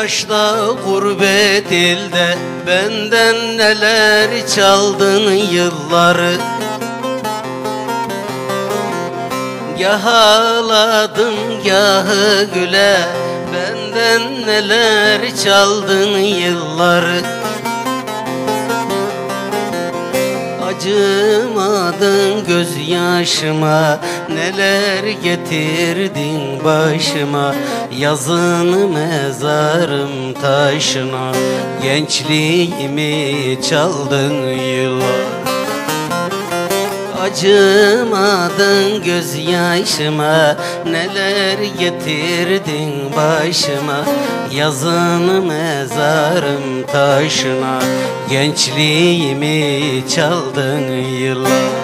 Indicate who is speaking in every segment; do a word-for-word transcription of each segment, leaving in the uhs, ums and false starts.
Speaker 1: yaşta gurbet ilde benden neler çaldın yılları. Gah ağladım gah güle, benden neler çaldın yılları. Acımadın gözyaşıma, neler getirdin başıma. Yazın mezarım taşına, gençliğimi çaldın yıllar. Acımadın gözyaşıma, neler getirdin başıma. Yazın mezarım taşına, gençliğimi çaldın yıllar.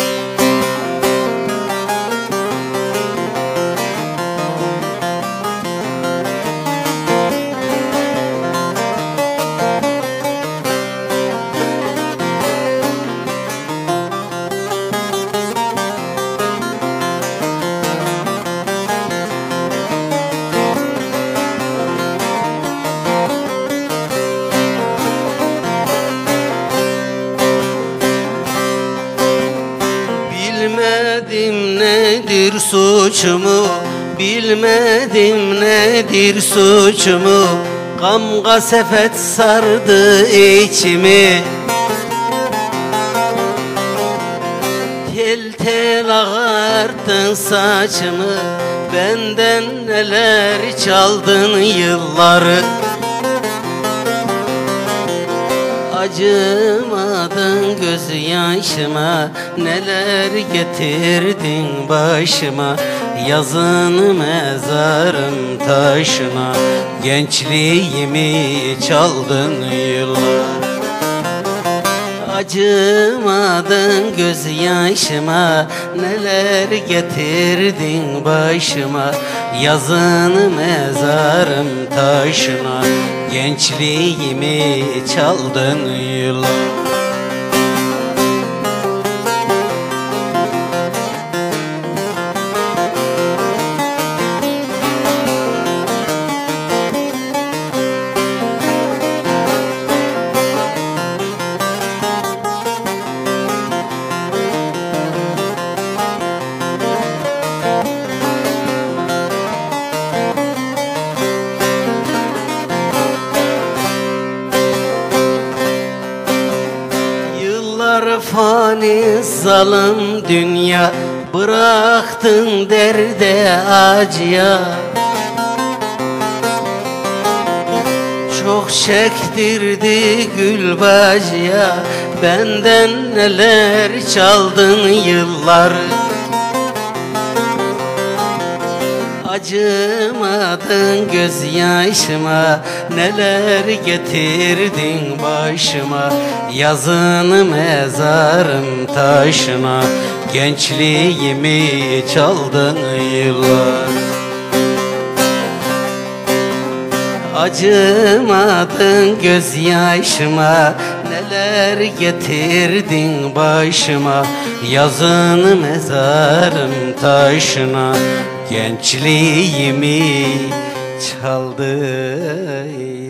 Speaker 1: Bilmedim nedir suçumu, bilmedim nedir suçumu. Gamga sepet sardı içimi, tel tel ağarttın saçımı. Benden neler çaldın yılları. Acımadın gözyaşıma, neler getirdin başıma. Yazın mezarım taşına, gençliğimi çaldın yıllar. Acımadın gözyaşıma, neler getirdin başıma. Yazın mezarım taşına, gençliğimi çaldın yıllar. Fani zalim dünya, bıraktın derde acıya. Çok çektirdi gül bacıya, benden neler çaldın yıllar. Acımadın gözyaşıma, neler getirdin başıma. Yazın mezarım taşına, gençliğimi çaldın yıllar. Acımadın gözyaşıma, neler getirdin başıma. Yazın mezarım taşına, gençliğimi çaldı.